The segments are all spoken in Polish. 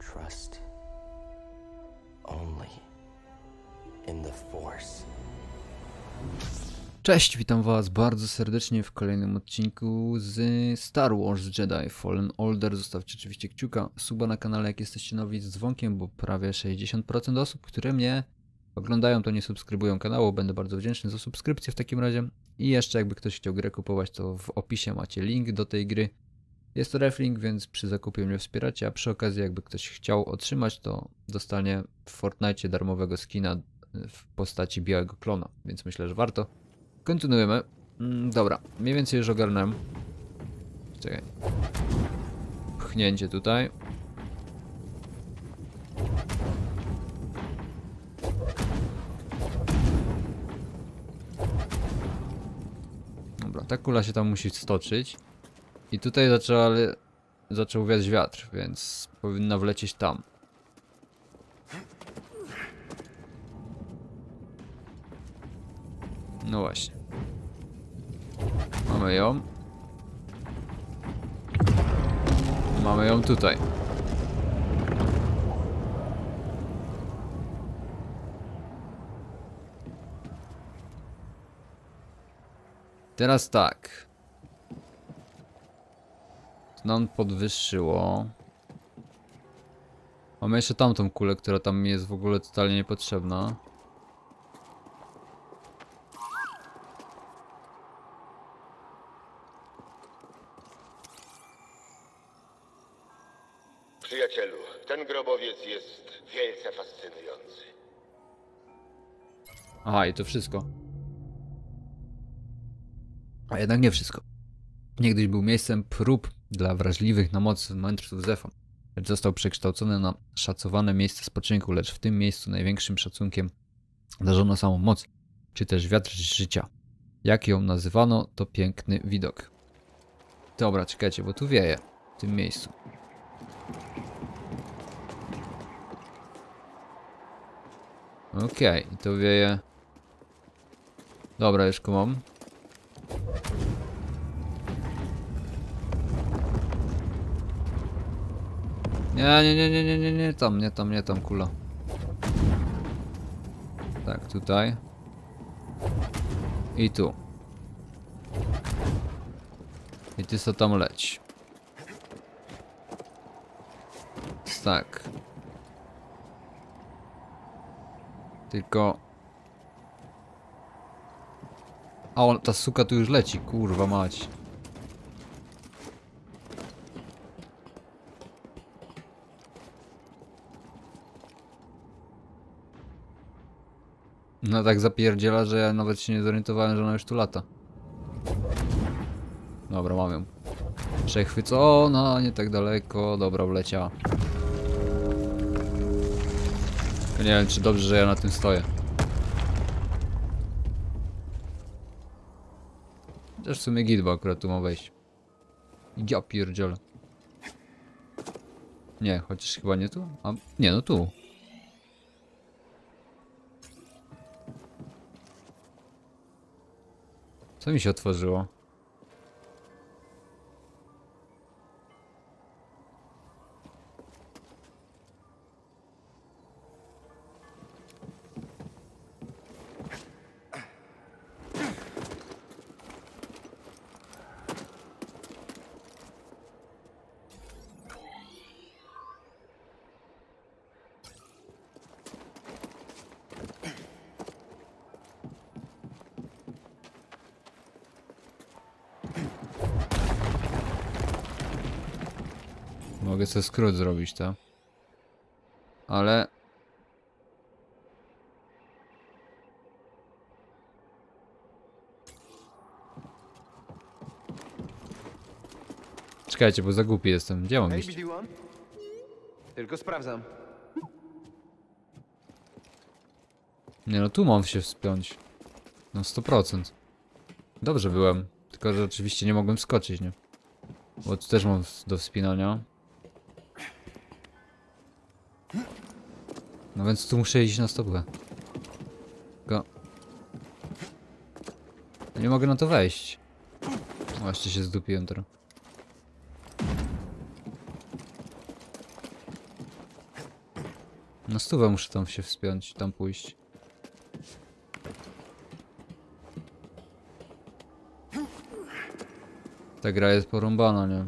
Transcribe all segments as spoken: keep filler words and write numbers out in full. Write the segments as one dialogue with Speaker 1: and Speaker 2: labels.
Speaker 1: trust only in the Force.
Speaker 2: Cześć, witam was bardzo serdecznie w kolejnym odcinku z Star Wars Jedi Fallen Order. Zostawcie oczywiście kciuka, suba na kanale, jak jesteście nowi, z dzwonkiem, bo prawie sześćdziesiąt procent osób, które mnie oglądają, to nie subskrybują kanału. Będę bardzo wdzięczny za subskrypcję w takim razie. I jeszcze jakby ktoś chciał grę kupować, to w opisie macie link do tej gry. Jest to reflink, więc przy zakupie mnie wspieracie, a przy okazji jakby ktoś chciał otrzymać, to dostanie w Fortnite darmowego skina w postaci białego klona, więc myślę, że warto. Kontynuujemy. Mm, dobra, mniej więcej już ogarnąłem. Czekaj. Pchnięcie tutaj. Dobra, ta kula się tam musi stoczyć. I tutaj zaczęła, ale zaczął wiać wiatr, więc powinna wlecieć tam. No właśnie. Mamy ją. Mamy ją tutaj. Teraz tak. To nam podwyższyło. Mamy jeszcze tamtą kulę, która tam mi jest w ogóle totalnie niepotrzebna.
Speaker 3: Przyjacielu, ten grobowiec jest wielce fascynujący.
Speaker 2: Aha, i to wszystko. A jednak nie wszystko. Niegdyś był miejscem prób dla wrażliwych na moc mędrców Zefon, lecz został przekształcony na szacowane miejsce spoczynku, lecz w tym miejscu największym szacunkiem darzono samą moc, czy też wiatr życia. Jak ją nazywano, to piękny widok. Dobra, czekajcie, bo tu wieje w tym miejscu. Okej, okay, i to wieje. Dobra, już kumam. Nie, nie, nie, nie, nie, nie, nie, tam, nie tam, nie tam kula. Tak, tutaj. I tu. I ty co tam leć. Tak. Tylko... A on, ta suka tu już leci, kurwa mać. No tak zapierdziela, że ja nawet się nie zorientowałem, że ona już tu lata. Dobra, mam ją. Przechwycona, nie tak daleko. Dobra, wleciała. Nie wiem, czy dobrze, że ja na tym stoję. Chociaż w sumie git, bo akurat tu ma wejść. Ja pierdzielę. Nie, chociaż chyba nie tu? A, nie, no tu. Co mi się otworzyło? Mogę sobie skrót zrobić, to. Ale... Czekajcie, bo za głupi jestem. Gdzie mam iść?
Speaker 4: Tylko sprawdzam.
Speaker 2: Nie no, tu mam się wspiąć. No sto procent. Dobrze byłem. Tylko, że oczywiście nie mogłem skoczyć, nie? Bo tu też mam do wspinania. No więc tu muszę iść na stopę. Tylko... Nie mogę na to wejść. Właśnie się zdupiłem teraz. Na stówę muszę tam się wspiąć, tam pójść. Ta gra jest porąbana, nie?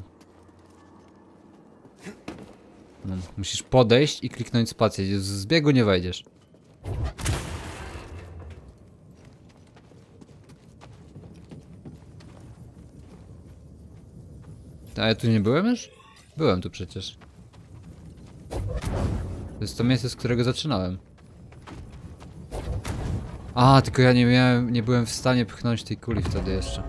Speaker 2: No, musisz podejść i kliknąć spację. Z zbiegu nie wejdziesz. A ja tu nie byłem już? Byłem tu przecież. To jest to miejsce, z którego zaczynałem. A, tylko ja nie miałem, nie byłem w stanie pchnąć tej kuli wtedy jeszcze.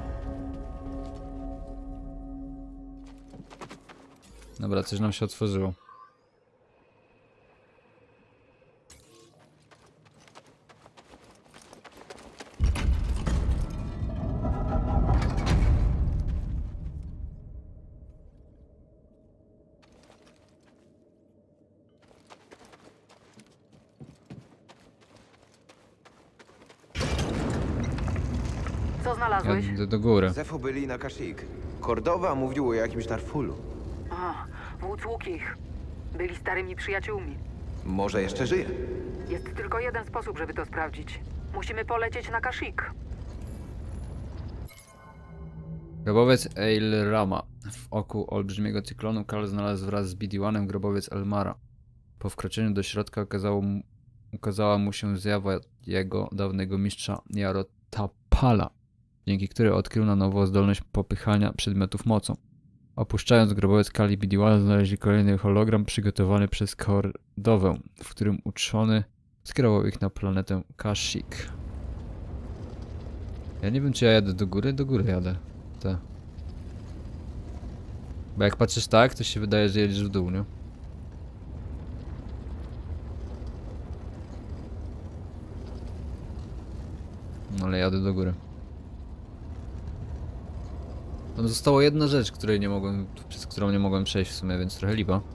Speaker 2: Dobra, coś nam się otworzyło.
Speaker 5: Co
Speaker 2: Ja
Speaker 5: znalazłeś?
Speaker 2: idę do góry.
Speaker 4: Zefu byli na Kashyyyk. Kordowa mówił o jakimś Narfulu.
Speaker 5: A, wódz Łukich. Byli starymi przyjaciółmi.
Speaker 4: Może jeszcze żyje.
Speaker 5: Jest tylko jeden sposób, żeby to sprawdzić. Musimy polecieć na Kashyyyk.
Speaker 2: Grobowiec Eilrama. W oku olbrzymiego cyklonu Kal znalazł wraz z B D jeden grobowiec Elmara. Po wkroczeniu do środka okazało mu, ukazała mu się zjawa jego dawnego mistrza Jarotapala, dzięki której odkrył na nowo zdolność popychania przedmiotów mocą. Opuszczając grobowiec Kali, B D jeden znaleźli kolejny hologram przygotowany przez Kordowę, w którym uczony skierował ich na planetę Kashyyyk. Ja nie wiem, czy ja jadę do góry? Do góry jadę. Te. Bo jak patrzysz tak, to się wydaje, że jedziesz w dół, nie? No ale jadę do góry. Tam została jedna rzecz, której nie mogłem, przez którą nie mogłem przejść w sumie, więc trochę lipa.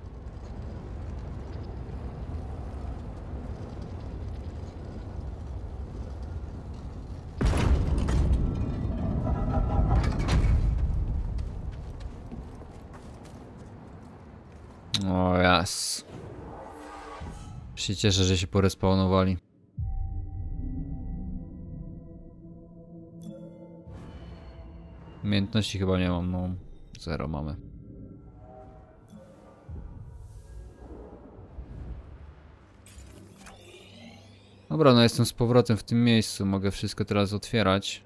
Speaker 2: O jas. Się cieszę, że się porespawnowali. Umiejętności chyba nie mam, no. Zero mamy. Dobra, no jestem z powrotem w tym miejscu. Mogę wszystko teraz otwierać.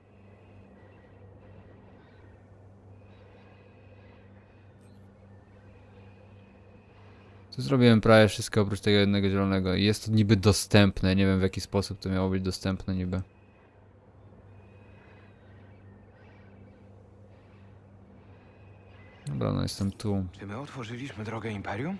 Speaker 2: Tu zrobiłem prawie wszystko oprócz tego jednego zielonego. I jest to niby dostępne. Nie wiem, w jaki sposób to miało być dostępne niby. Dobra, no jestem tu.
Speaker 4: Czy my otworzyliśmy drogę Imperium?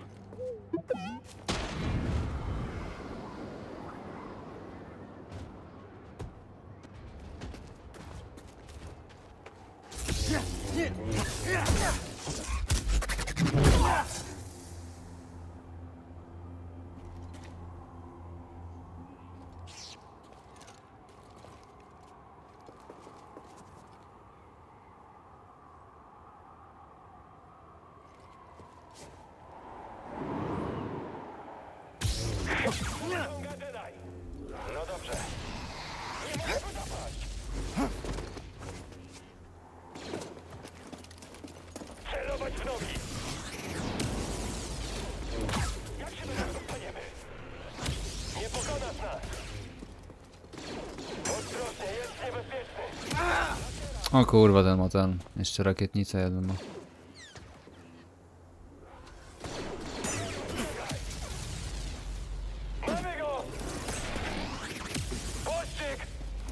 Speaker 3: No dobrze. Nie mogę go zapaść. Celować w nogi. Jak się do tego dostaniemy? Nie pokonasz nas. Ostrożnie, jest niebezpieczny.
Speaker 2: O kurwa, ten ma ten. Jeszcze rakietnicę jeden ma.
Speaker 3: Mamy go! Pościg!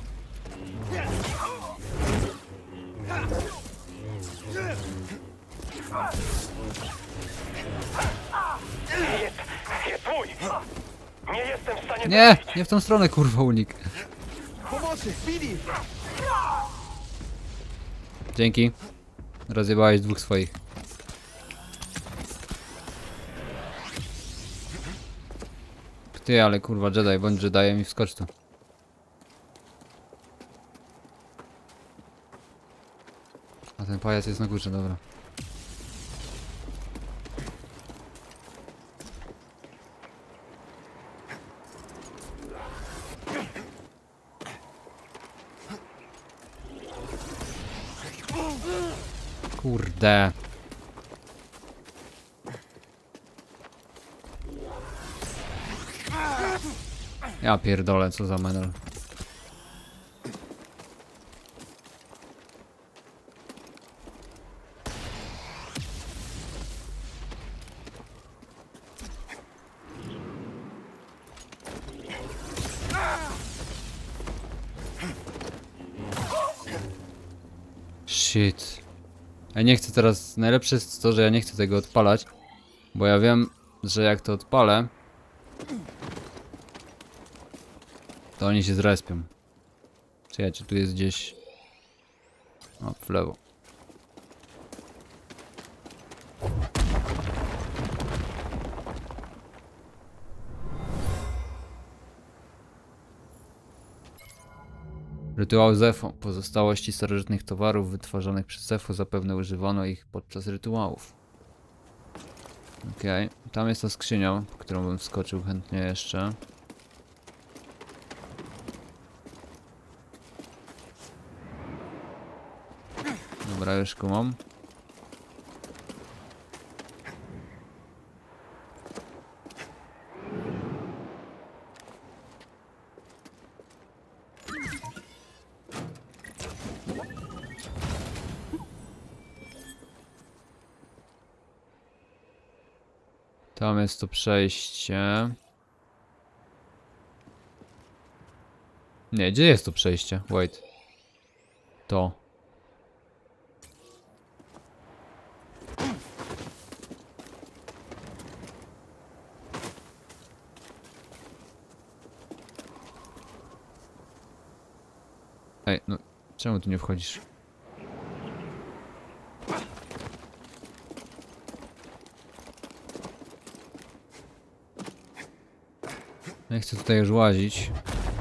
Speaker 3: Jest, jest mój! Nie jestem w stanie...
Speaker 2: Nie! Nie w tą stronę, kurwa, unik.
Speaker 4: Pomocy! Billy!
Speaker 2: Dzięki. Rozjebałeś dwóch swoich. Ty, ale kurwa, Jedi, bądź Jediem i wskocz tu. A ten pajac jest na górze, dobra. Kurde. Ja pierdolę, co za menel. Shit. Ja nie chcę teraz... Najlepsze jest to, że ja nie chcę tego odpalać. Bo ja wiem, że jak to odpalę, to oni się zrespią. Czekajcie, tu jest gdzieś... O, w lewo. Rytuał Zefo. Pozostałości starożytnych towarów wytwarzanych przez Zefo zapewne używano ich podczas rytuałów. Okej, okay. Tam jest ta skrzynia, po którą bym wskoczył chętnie jeszcze. Dobra, już kumam. Tam jest to przejście. Nie, gdzie jest to przejście? Wait. To. Ej, no czemu tu nie wchodzisz? Nie chcę tutaj już łazić.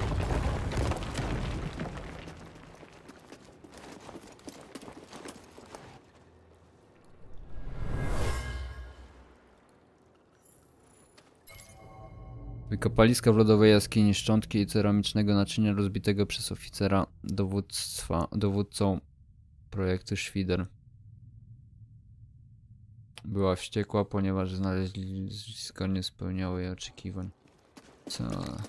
Speaker 2: Wykopaliska w lodowej jaskini, szczątki i ceramicznego naczynia rozbitego przez oficera dowództwa, dowódcą projektu Świder. Była wściekła, ponieważ znalezisko nie spełniało jej oczekiwań. Co?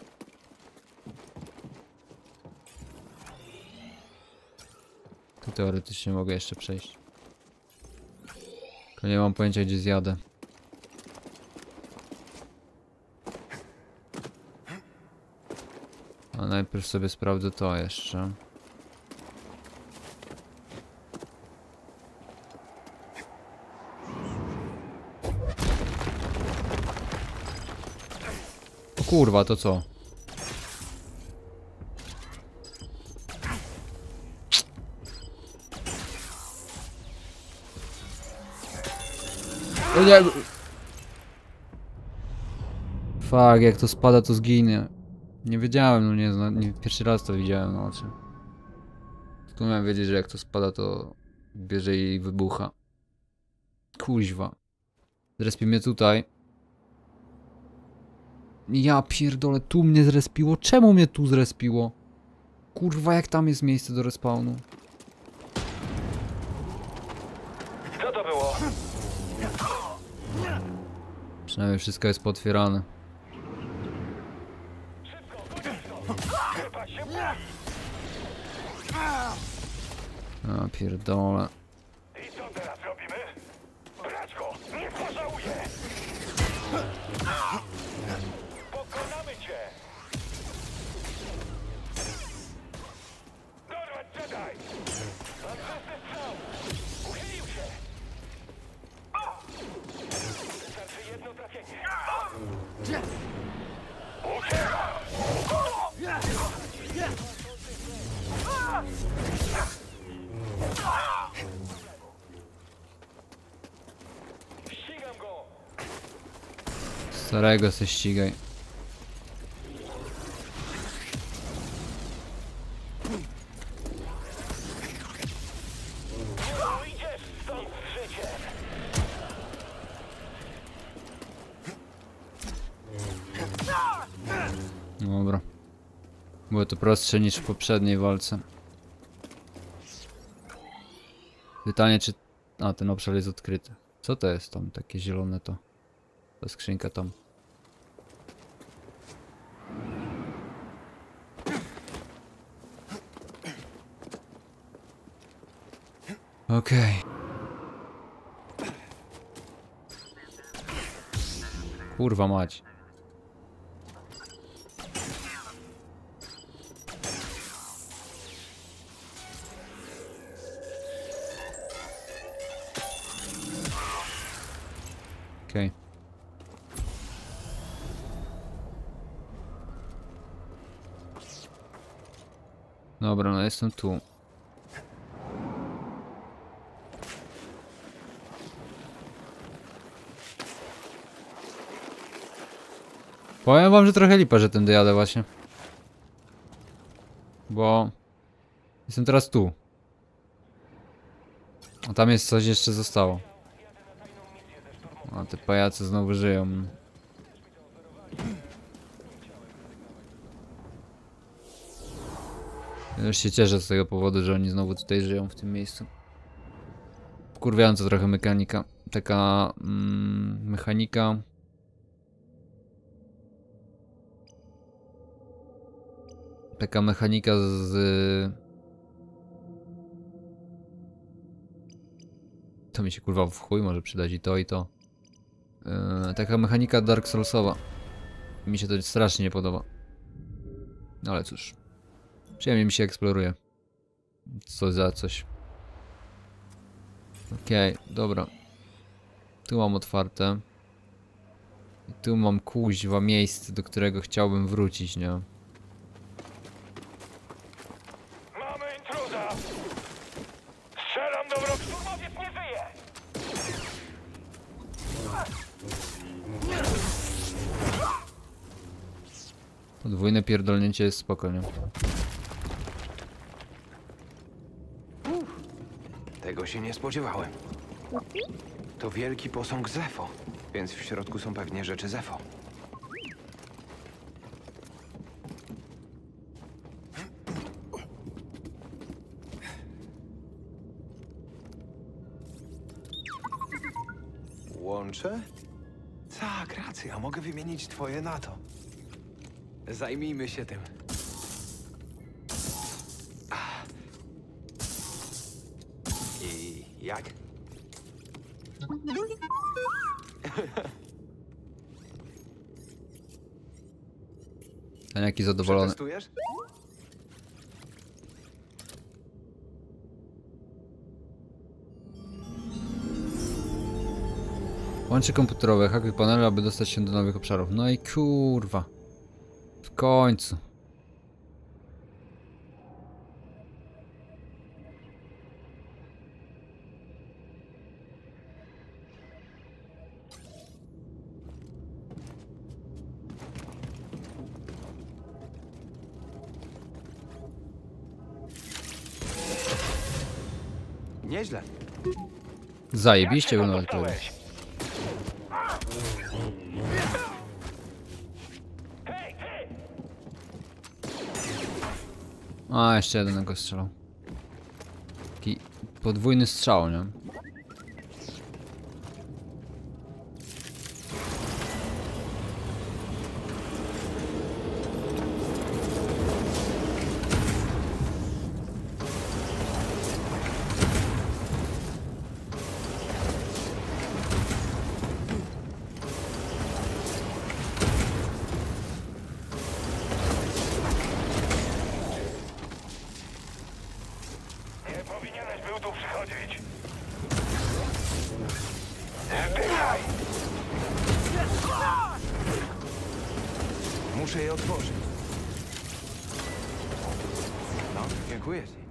Speaker 2: Tu teoretycznie mogę jeszcze przejść. Tylko nie mam pojęcia, gdzie zjadę. A najpierw sobie sprawdzę to jeszcze. O kurwa, to co? O nie! Fuck, jak to spada, to zginie. Nie wiedziałem, no nie, nie pierwszy raz to widziałem na oczy. Skąd miałem wiedzieć, że jak to spada, to bierze i wybucha. Kuźwa. Zrespię mnie tutaj. Ja pierdolę, tu mnie zrespiło? Czemu mnie tu zrespiło? Kurwa, jak tam jest miejsce do respawnu?
Speaker 3: Co to było?
Speaker 2: Przynajmniej wszystko jest potwierane.
Speaker 3: Chyba się
Speaker 2: A pierdolę.
Speaker 3: I co teraz robimy? Brać go! Nie pożałuję! Pokonamy cię! Dorwać Jedi! Mam czysty strzał! Uchylił się! Wystarczy jedno trafienie. Ucieka! Ścigam go!
Speaker 2: Starego se ścigaj.
Speaker 3: Nie idziesz stąd z życiem!
Speaker 2: Dobra. Było to prostsze niż w poprzedniej walce. Pytanie, czy A, ten obszar jest odkryty. Co to jest tam? Takie zielone to. Ta skrzynka tam. Okej. Okay. Kurwa mać. Okej. Okay. Dobra, no jestem tu. Powiem wam, że trochę lipa, że tym dojadę właśnie. Bo... Jestem teraz tu. A tam jest coś jeszcze zostało. A te pajace znowu żyją. Ja już się cieszę z tego powodu, że oni znowu tutaj żyją w tym miejscu. Wkurwiająca trochę mechanika. Taka... Mm, mechanika... Taka mechanika z... To mi się kurwa w chuj może przydać i to i to. Yy, taka mechanika Dark Soulsowa. Mi się to strasznie nie podoba. No ale cóż. Przyjemnie mi się eksploruje. Coś za coś. Okej, okay, dobra. Tu mam otwarte. I tu mam kuźwa miejsce, do którego chciałbym wrócić, nie?
Speaker 3: Mamy intruza! Strzelam do wroga! Szturmowiec nie żyje!
Speaker 2: Podwójne pierdolnięcie jest spokojnie.
Speaker 4: Tego się nie spodziewałem. To wielki posąg Zefo, więc w środku są pewnie rzeczy Zefo. Łącze? Tak, racja, mogę wymienić twoje na to. Zajmijmy się tym. I jak?
Speaker 2: Ten jaki zadowolony.
Speaker 4: Przetestujesz?
Speaker 2: Łącze komputerowe, hakuj panele, aby dostać się do nowych obszarów. No i kurwa. W końcu.
Speaker 4: Nieźle.
Speaker 2: Zajebiście
Speaker 3: Jak
Speaker 2: go
Speaker 3: się
Speaker 2: nawet
Speaker 3: dostałeś?
Speaker 2: A, jeszcze jeden go strzelał. Taki podwójny strzał, nie?
Speaker 3: Nie powinieneś był tu przychodzić. Zdychaj!
Speaker 4: Muszę je otworzyć. No, dziękuję ci.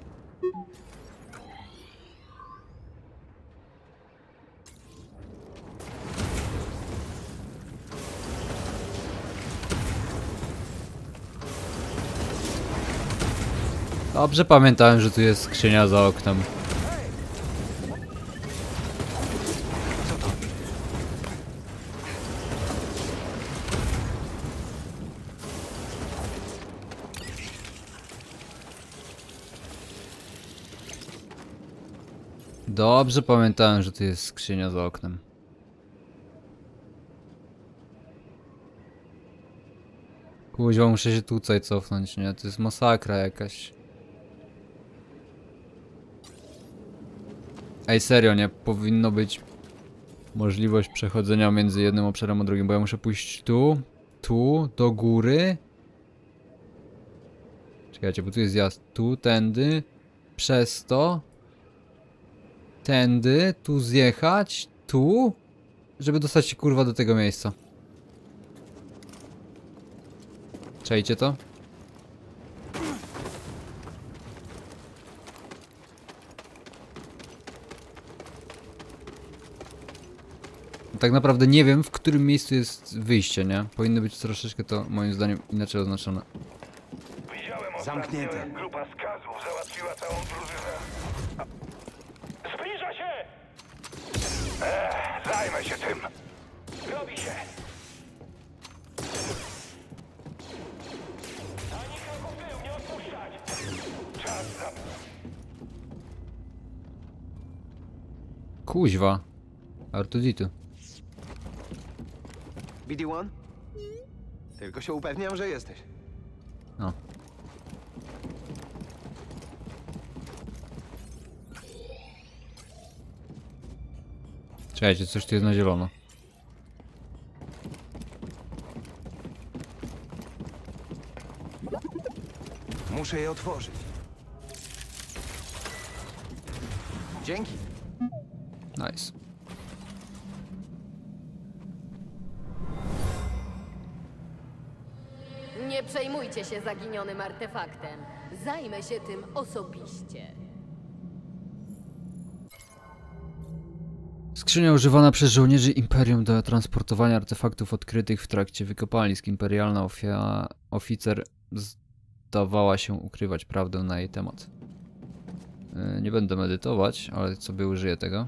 Speaker 2: Dobrze pamiętałem, że tu jest skrzynia za oknem. Dobrze pamiętałem, że tu jest skrzynia za oknem. Kuźwa, muszę się tutaj cofnąć, nie? To jest masakra jakaś. Ej, serio, nie? Powinno być możliwość przechodzenia między jednym obszarem a drugim, bo ja muszę pójść tu, tu, do góry. Czekajcie, bo tu jest zjazd. Tu, tędy, przez to, tędy, tu zjechać, tu, żeby dostać się kurwa do tego miejsca. Czajcie to? Tak naprawdę nie wiem, w którym miejscu jest wyjście, nie? Powinno być troszeczkę to, moim zdaniem, inaczej oznaczone.
Speaker 3: Widziałem ostatnio,
Speaker 4: Zamknięte.
Speaker 3: jak grupa skazów załatwiła całą drużynę. Zbliża się! Ech, zajmę się tym. Robi się. Ani kroku w tył, nie odpuszczać. Czas za...
Speaker 2: Kuźwa. Artuditu.
Speaker 4: B D jeden? Tylko się upewniam, że jesteś.
Speaker 2: No. Czekajcie, coś tu jest na zielono.
Speaker 4: Muszę je otworzyć. Dzięki.
Speaker 2: Nice.
Speaker 6: Nie przejmujcie się zaginionym artefaktem. Zajmę się tym osobiście.
Speaker 2: Skrzynia używana przez żołnierzy Imperium do transportowania artefaktów odkrytych w trakcie wykopalisk. Imperialna ofia... oficer zdawała się ukrywać prawdę na jej temat. Yy, nie będę medytować, ale sobie użyję tego.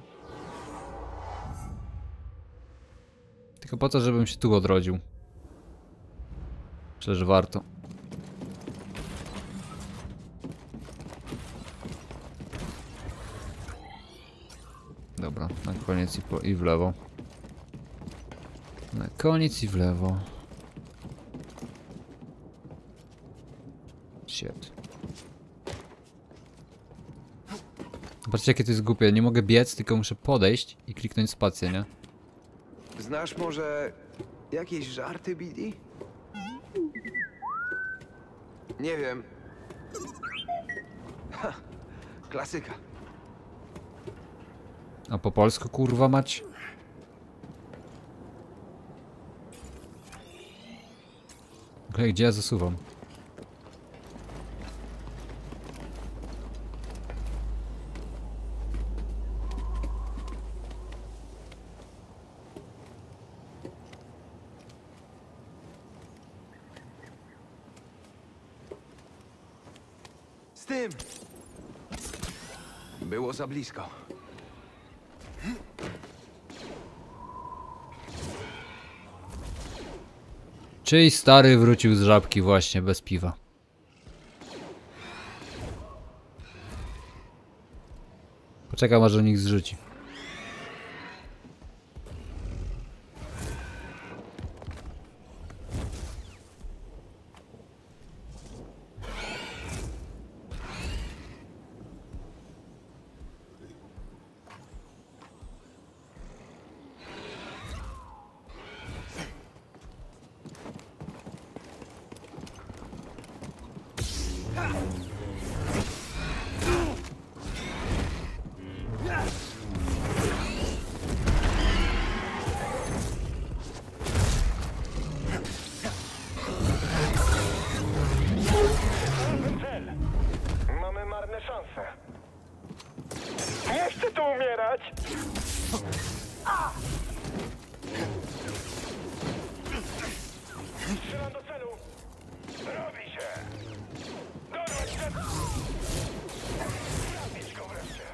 Speaker 2: Tylko po to, żebym się tu odrodził. Myślę, że warto. Dobra, na koniec i, po, i w lewo. Na koniec i w lewo. Shit. Patrzcie, jakie to jest głupie. Nie mogę biec, tylko muszę podejść i kliknąć spację, nie?
Speaker 4: Znasz może jakieś żarty, B D? Nie wiem. Ha, klasyka.
Speaker 2: A po polsku kurwa mać? Okej, gdzie ja zasuwam?
Speaker 4: Z tym! Było za blisko.
Speaker 2: Czyj stary wrócił z żabki właśnie bez piwa. Poczekam, aż o nich zrzuci.
Speaker 3: Cel. Mamy marne szanse. Nie chcę tu umierać! Strzelam do celu! Robi się! Dorwać cel! Zabić go wreszcie!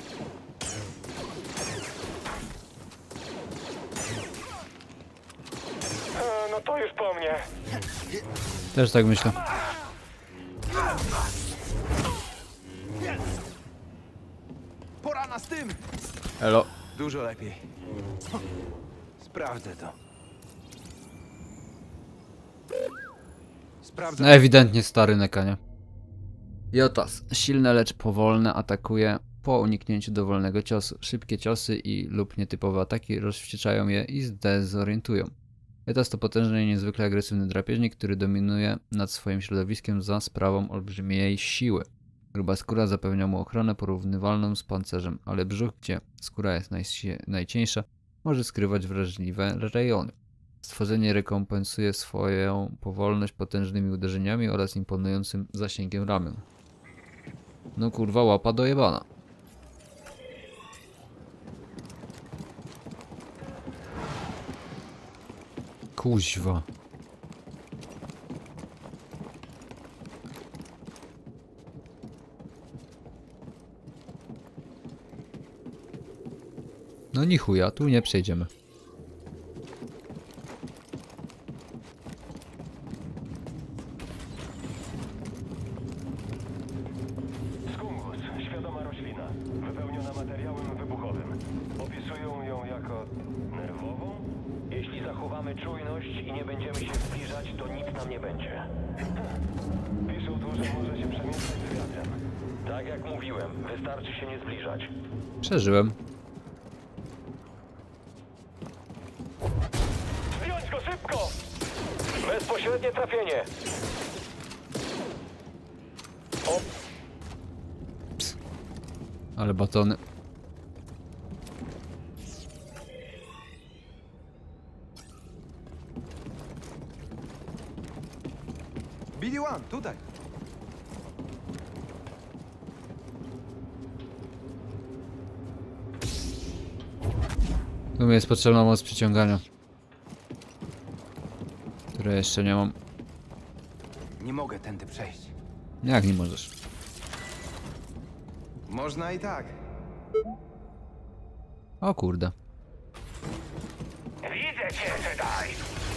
Speaker 3: E, no to już po mnie.
Speaker 2: Też tak myślę.
Speaker 4: Pora bałwana z tym!
Speaker 2: Elo.
Speaker 4: Dużo lepiej. Sprawdzę to. Sprawdzę.
Speaker 2: No ewidentnie stary Nekania. Jotas. Silne, lecz powolne, atakuje po uniknięciu dowolnego ciosu. Szybkie ciosy i lub nietypowe ataki rozwścieczają je i zdezorientują. Jotas to potężny i niezwykle agresywny drapieżnik, który dominuje nad swoim środowiskiem za sprawą olbrzymiej siły. Gruba skóra zapewnia mu ochronę porównywalną z pancerzem, ale brzuch, gdzie skóra jest najsi- najcieńsza, może skrywać wrażliwe rejony. Stworzenie rekompensuje swoją powolność potężnymi uderzeniami oraz imponującym zasięgiem ramion. No kurwa, łapa dojebana. Kuźwa. No ni chuja, tu nie przejdziemy.
Speaker 3: Skungus, świadoma roślina, wypełniona materiałem wybuchowym. Opisują ją jako nerwową? Jeśli zachowamy czujność i nie będziemy się zbliżać, to nic nam nie będzie. Piszą tu, że może się przemieszczać z wiatrem. Tak jak mówiłem, wystarczy się nie zbliżać.
Speaker 2: Przeżyłem.
Speaker 3: Zdjąć go szybko! Bezpośrednie trafienie! O,
Speaker 2: Ale batony.
Speaker 4: B D jeden, tutaj.
Speaker 2: Tu mi jest potrzebna moc przyciągania, które jeszcze nie mam.
Speaker 4: Nie mogę tędy przejść.
Speaker 2: Jak nie możesz?
Speaker 4: Można i tak.
Speaker 2: O kurde.
Speaker 3: widzę cię, Jedi!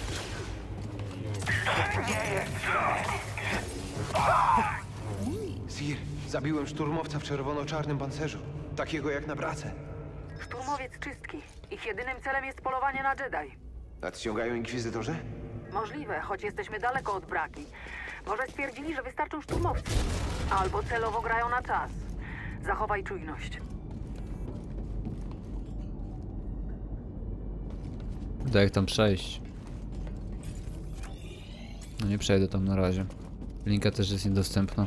Speaker 4: Sir, zabiłem szturmowca w czerwono-czarnym pancerzu. Takiego jak na pracę.
Speaker 5: Szturmowiec czystki. Ich jedynym celem jest polowanie na Jedi.
Speaker 4: Nadciągają inkwizytorzy?
Speaker 5: Możliwe, choć jesteśmy daleko od braki. Może stwierdzili, że wystarczą szturmowcy. Albo celowo grają na czas. Zachowaj czujność.
Speaker 2: Da jak tam przejść. No nie przejdę tam na razie. Linka też jest niedostępna.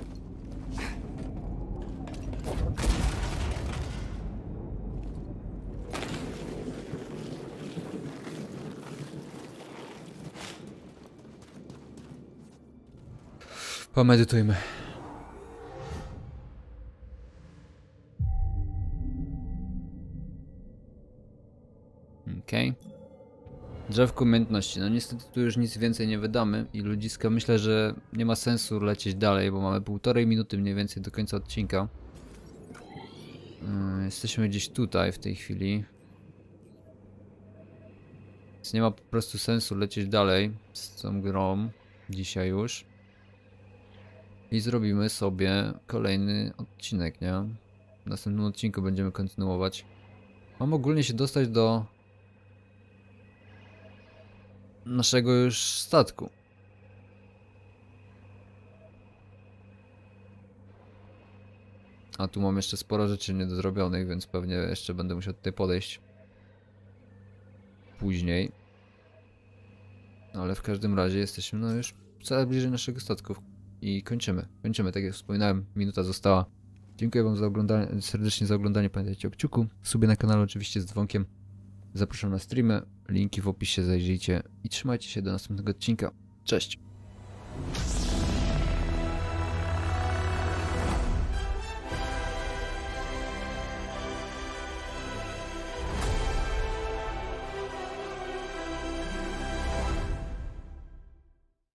Speaker 2: Pomedytujmy. Okej. Okay. Drzewko umiejętności. No niestety tu już nic więcej nie wydamy i ludziska myślę, że nie ma sensu lecieć dalej, bo mamy półtorej minuty mniej więcej do końca odcinka. Yy, jesteśmy gdzieś tutaj w tej chwili. Więc nie ma po prostu sensu lecieć dalej z tą grą dzisiaj już. I zrobimy sobie kolejny odcinek, nie? W następnym odcinku będziemy kontynuować. Mam ogólnie się dostać do naszego już statku. A tu mam jeszcze sporo rzeczy niedozrobionych, więc pewnie jeszcze będę musiał tutaj podejść później. Ale w każdym razie jesteśmy no już coraz bliżej naszego statku i kończymy. Kończymy, tak jak wspominałem, minuta została. Dziękuję wam za oglądanie, serdecznie za oglądanie. Pamiętajcie o kciuku, subie na kanale oczywiście z dzwonkiem. Zapraszam na streamy, linki w opisie, zajrzyjcie i trzymajcie się do następnego odcinka. Cześć!